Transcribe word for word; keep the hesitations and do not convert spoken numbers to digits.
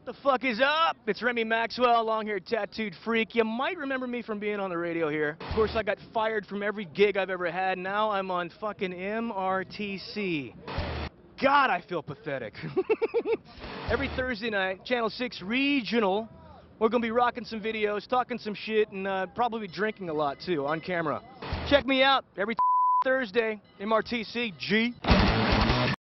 The fuck is up? It's Remy Maxwell, long-haired tattooed freak. You might remember me from being on the radio here. Of course, I got fired from every gig I've ever had. Now I'm on fucking M R T C. God, I feel pathetic. Every Thursday night, Channel six Regional, we're going to be rocking some videos, talking some shit, and uh, probably drinking a lot, too, on camera. Check me out every Thursday, M R T C, G.